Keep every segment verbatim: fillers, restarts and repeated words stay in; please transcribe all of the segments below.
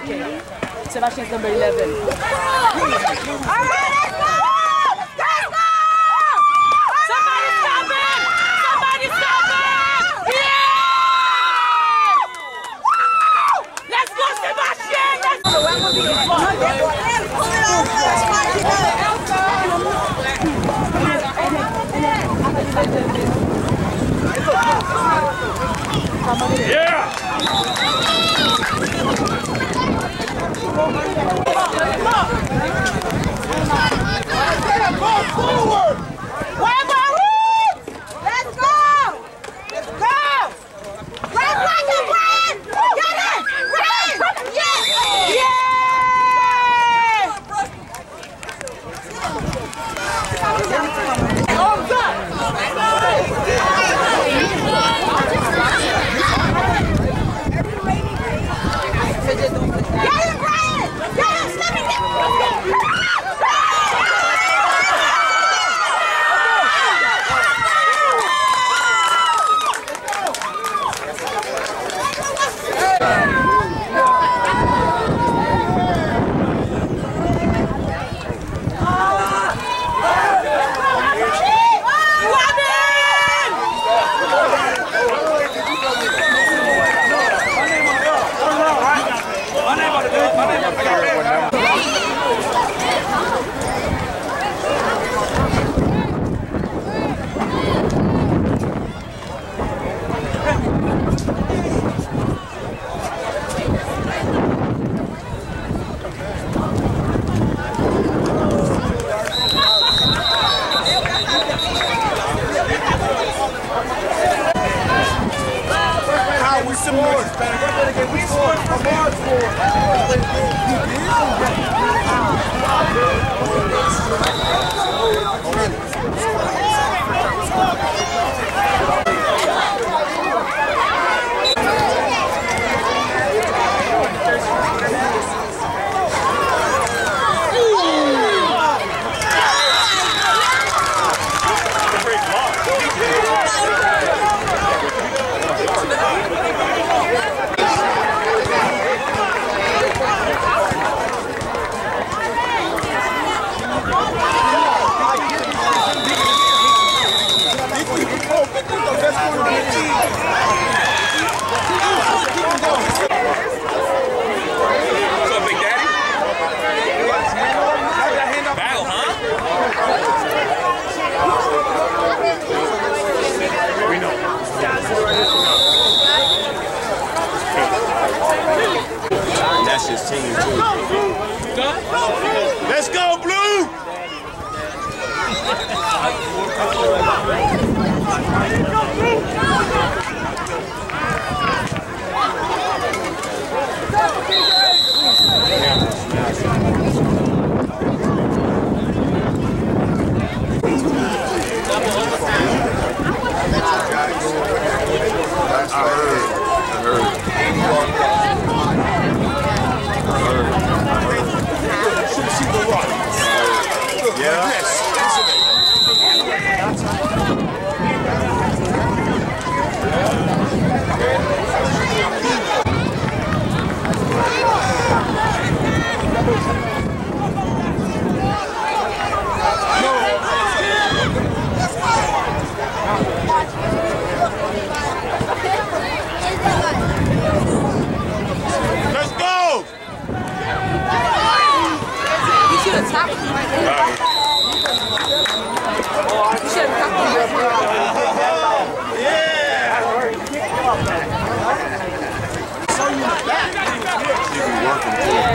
Okay. Sebastian's number eleven. All right, let's go! Let's go! Somebody stop him! Somebody stop him! Yeah! Let's go, Sebastian! Let's go! Yeah! Go forward! Where my roots? Let's go! Let's go! Right, right, right, Brian! Get it! Brian! Yeah! Yeah! Oh, God! Get it, Brian! Get it! Let me get it! That's his team too. Let's go, Blue! I heard. I heard. Yeah. Let's go! You should have tapped him right there. You should have tapped him right there. Yeah! You be working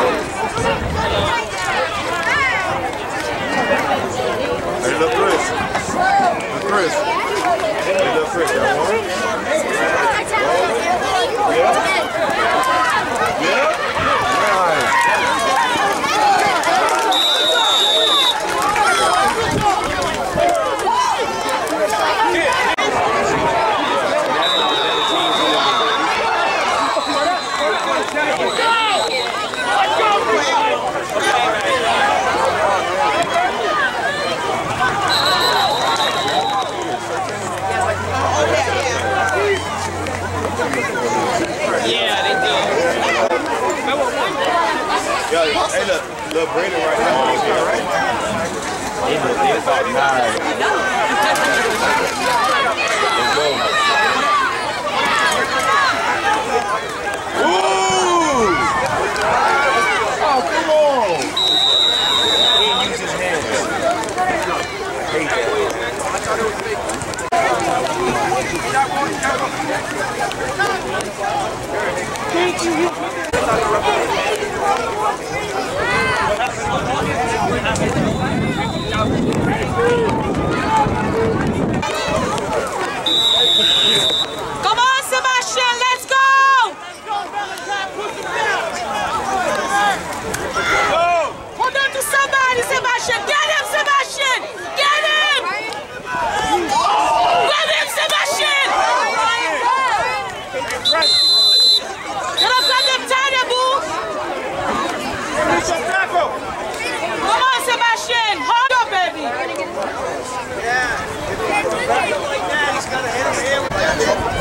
Hey, look, Chris. Look, Chris. Hey, look, Chris. That one? Yeah. Yeah. Little Brady right now. He's about nine. Let's go. Ooh! Oh, come on! He didn't use his hands. Hate that. Thank you. Come on, Sebastian, let's go! Hold on to somebody, Sebastian. Get him, Sebastian! Get him! Get him, Sebastian! Get up, grab them tighter, boo! Come on, Sebastian! Hold up, baby! Yeah. Like that, he's got to hit his hand with that.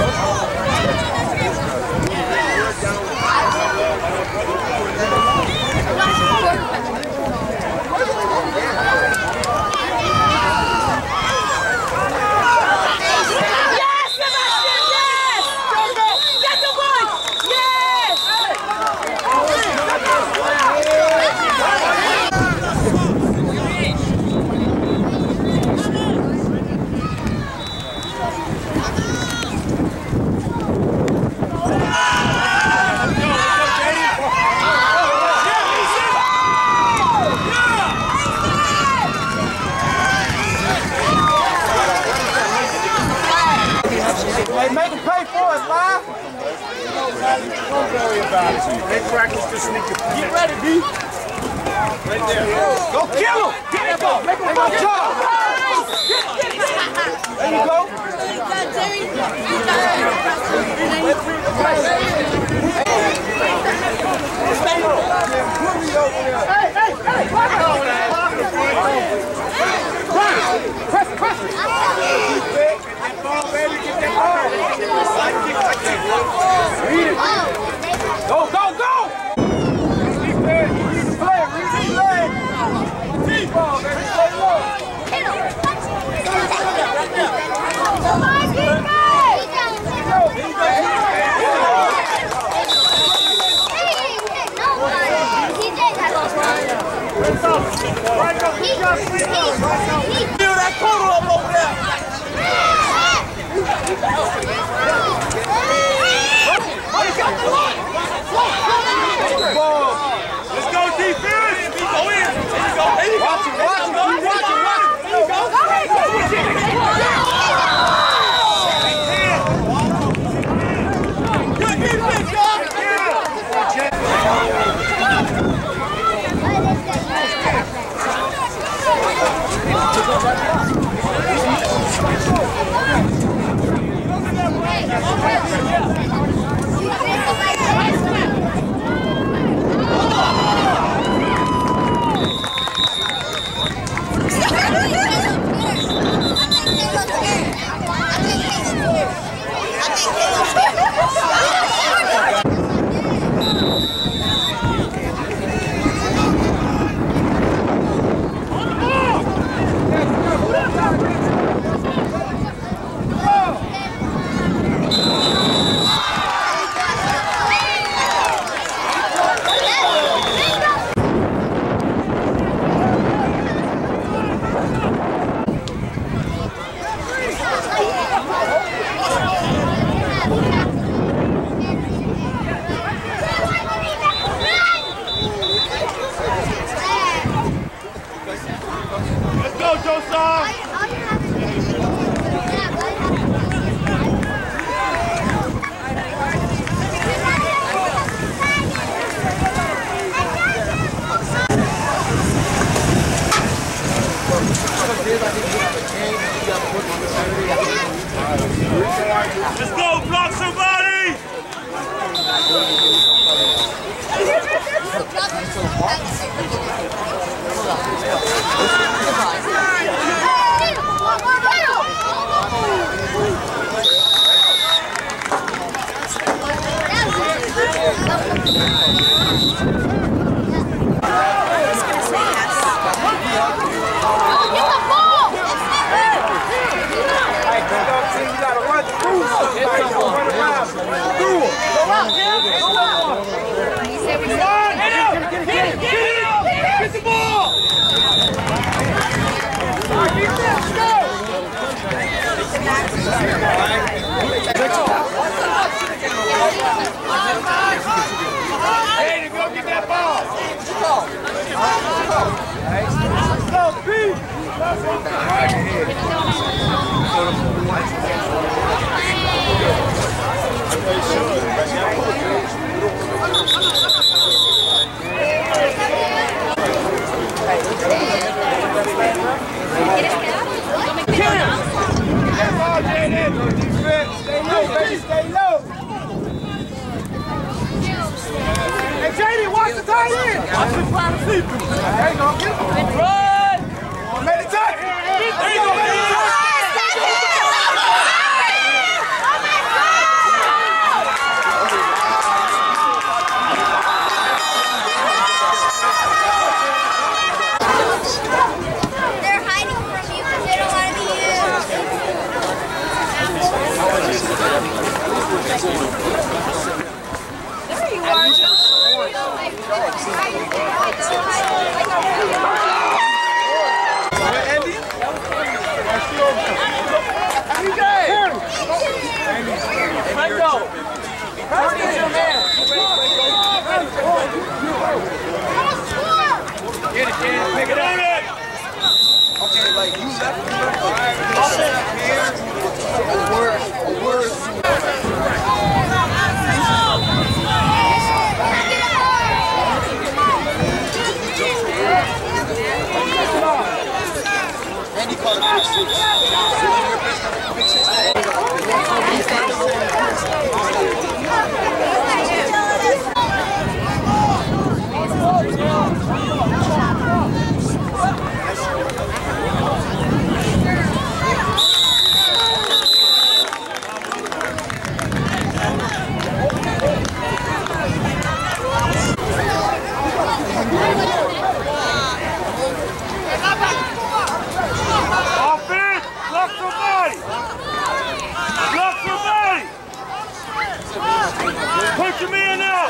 Yes, Sebastian, yes! Get the ball! Yes! Hey, make him pay for us, live. Don't worry about it. They practice this nigga. Get ready, B. Right there. Go kill him. Get that ball. Make him go jump. There you go. Hey, hey, hey. Press, press. Go, go, go! Defense, read the play, read the play. Deep ball, baby, stay low. Come on, defense! Go, feel that corner up over there. Let's go defense! Go in! Go in! Watch him, watch him, watch him, watch him! Go, go, go! Good defense, y'all! Let's go, block somebody! Let's Hey, to go get that ball. Let's go, Pete. Stay low, baby, stay low. Hey, J D, watch the tight end. Watch the trying to see through. There you go. Run. Make the touch. There you go. Make the touch. They're hiding from you because they don't want to be there you are, Joe. Andy? Franco! Franco, your man! Get it, kid. Pick it up. Okay, like you left me here. A word, a word. And he caught a big six. Big six. Offense! Block somebody! Block somebody! Push him in now!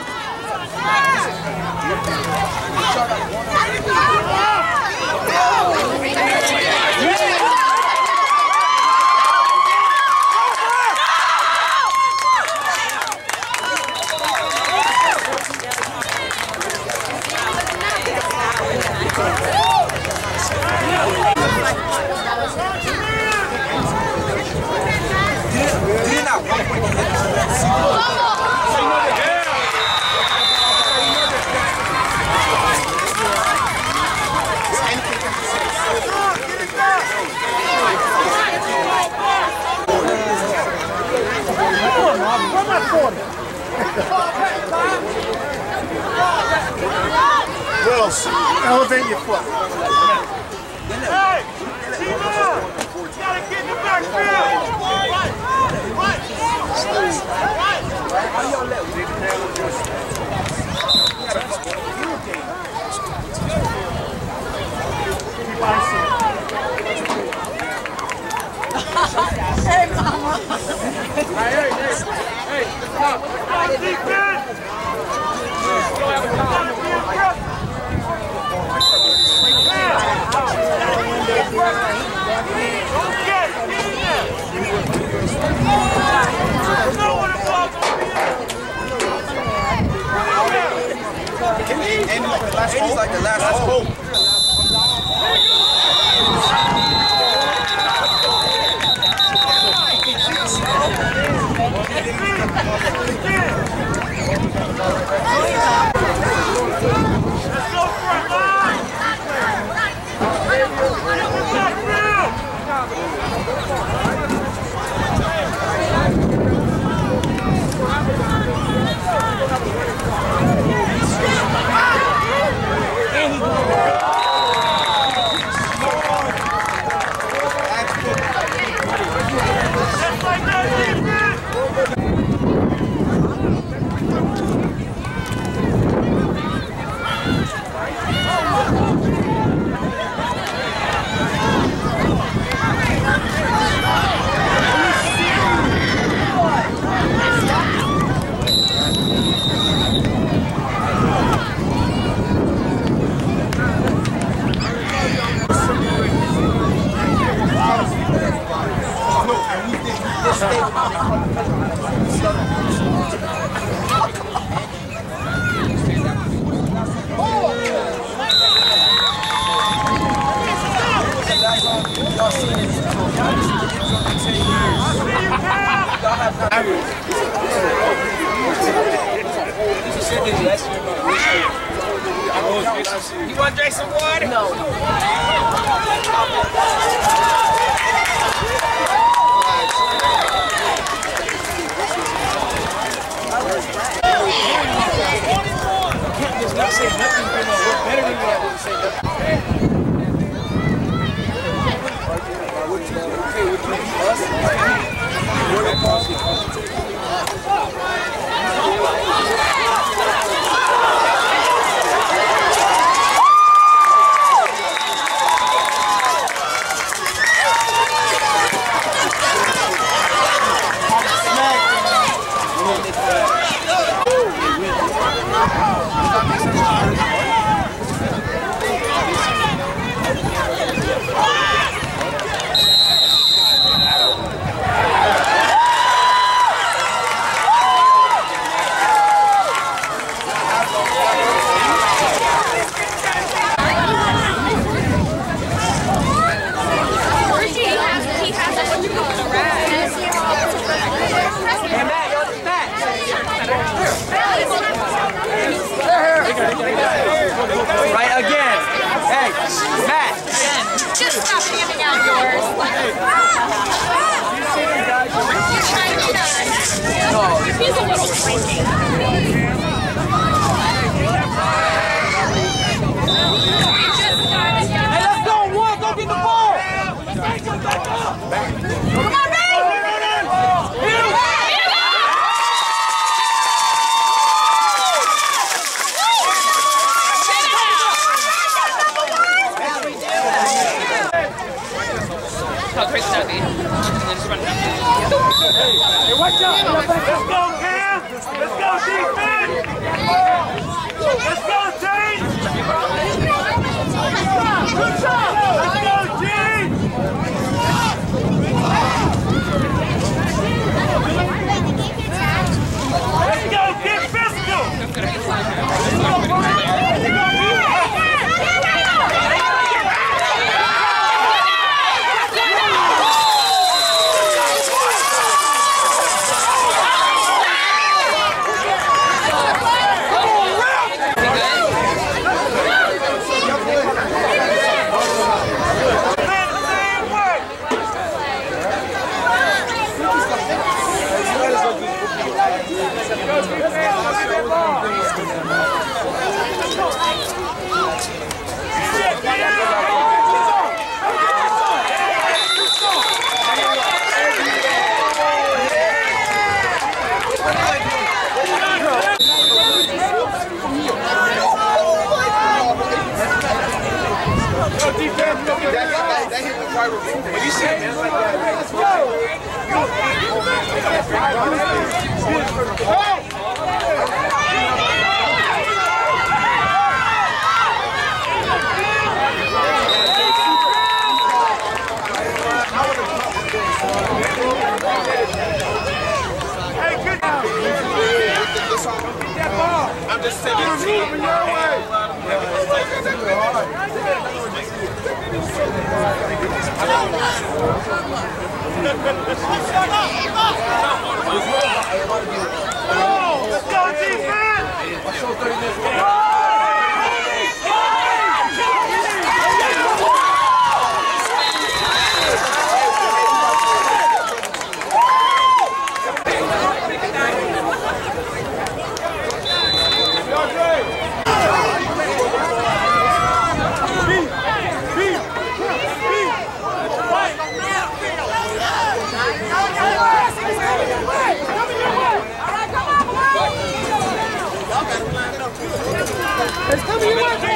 Wills, elevate your foot. Hey! T-Ball! You gotta get in the backfield! Hey, Mama. Hey, hey, hey! Hey, stop! Defense! Andy's like the last hope. And he You want to drink some water? No. Can't just not say nothing, you know, we're better than that when you say nothing. Okay, which means us, we're the positive. Right again. Hey, Matt. Just stop handing out yours. You're trying to nice. He's a little freaky. Hey, let's go, one, go get the ball. Come on, Ray! How crazy would that be? And then just run it up. Hey, watch out. Let's go, Cam. Let's go, defense. Let's go, team. Good job. Let's go, G. Let's go, get physical. What do you say, man? Let's go! Hey, good job! I'm just saying, moving your way! Let's go, defense! It's coming your way.